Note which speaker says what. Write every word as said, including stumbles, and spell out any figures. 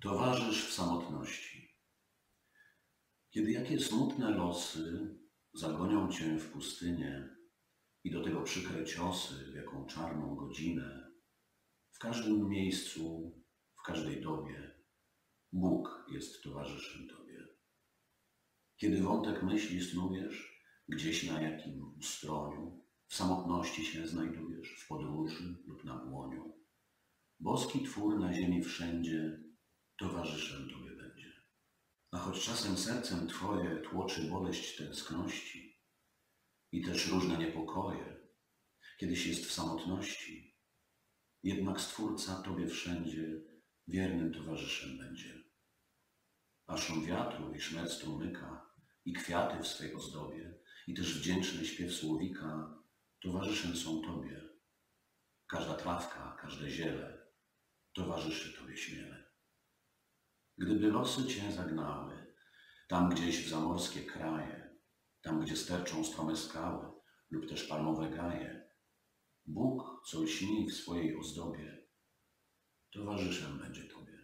Speaker 1: Towarzysz w samotności. Kiedy jakie smutne losy zagonią cię w pustynię i do tego przykre ciosy w jaką czarną godzinę, w każdym miejscu, w każdej dobie Bóg jest towarzyszem tobie. Kiedy wątek myśli snujesz, gdzieś na jakim ustroniu, w samotności się znajdujesz, w podróży lub na błoniu, boski Twór na ziemi wszędzie towarzyszem tobie będzie. A choć czasem sercem twoje tłoczy boleść tęskności i też różne niepokoje, kiedyś jest w samotności, jednak Stwórca tobie wszędzie wiernym towarzyszem będzie. A szum wiatru i szmer strumyka i kwiaty w swej ozdobie i też wdzięczny śpiew słowika towarzyszem są tobie. Każda trawka, każde ziele towarzyszy tobie śmiele. Gdyby losy cię zagnały, tam gdzieś w zamorskie kraje, tam gdzie sterczą strome skały lub też palmowe gaje, Bóg, co lśni w swojej ozdobie, towarzyszem będzie tobie.